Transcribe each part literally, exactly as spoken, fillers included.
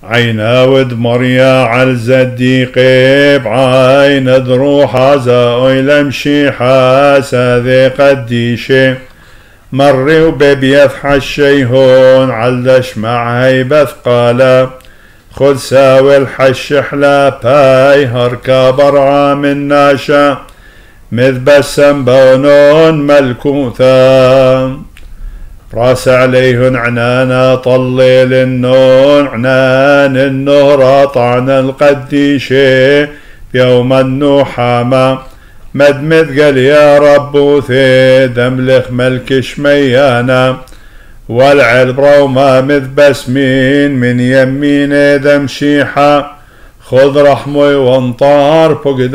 عينا ود مريا عالزدي قيب عين دروحا زاوي لمشي حاسا ذي قديشي مري وبيبيث حشيهون علدش مع هيبث قالا خذ ساوي الحش حلا باي هركا برعا من ناشا مذبسم بونون ملكوثا راس عليهن عنانا طليل النون عنان النهر طعن القديشي يوم النحامة مدمد قال يا رب ثي دملخ ملك شميانا والعلبرة وما مذبسمين من يمين دم شيحة خذ رحمي وانطار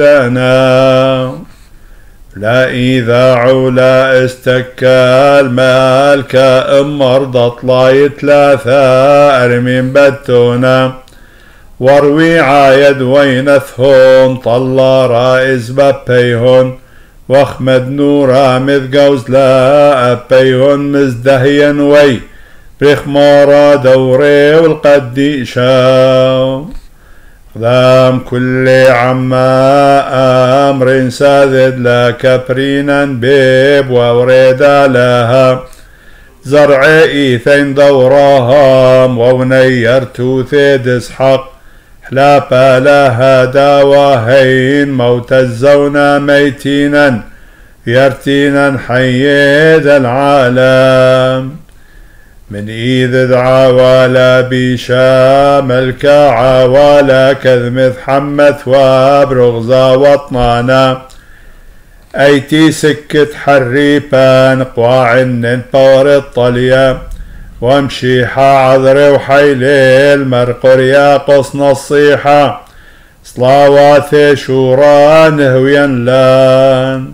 فقدانا لا إذاع ولا استكال مالك أمر ضطلاي ثلاثة أرمين بتونا واروي عايد وينثهون طلا رائز ببيهن واخمد نورا مذقوز لا أبيهن مزدهيا وي برخمارا دوري والقديشا قدام كل عما أمر ساذد لا كبرينا بيب ووريدا لها زرع إيثين دوراهم وونيرتو ثيد اسحق حلابا لها داواهين موت الزونا ميتينا يرتينا حيد العالم من إذ دعا ولا بيشا ملكا عوالا كذمث حمث وابرغزا وطنانا أيتي سكت حريبان قواعن بور الطليا وامشيحا عذري وحيليل مرقريا قصن الصيحة صلاواتي شورا نهويا لان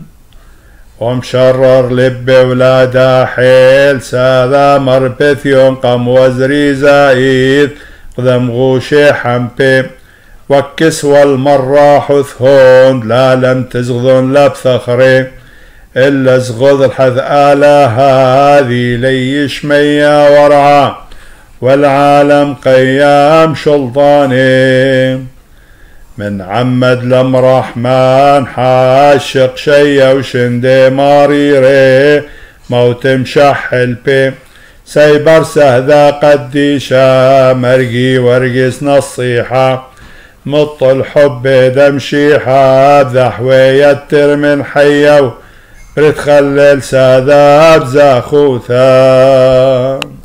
ومشرر لب ولادا حيل ساذا مربث ينقم وزري زايد قدم غوشي حمبي وكس والمرة حثهون لا لم تزغذون لا بثخري إلا زغذ الحذآلة هذه ليش ميا ورعا والعالم قيام شلطاني من عمد لم رحمن حاشق شي وشندي ماريري موت مشحل بي سيبر سهذا قديشا مرقي ورقس نصيحة مط الحب دمشيحة بذحوي يتر من حيو بتخلل ساداب زاخوثا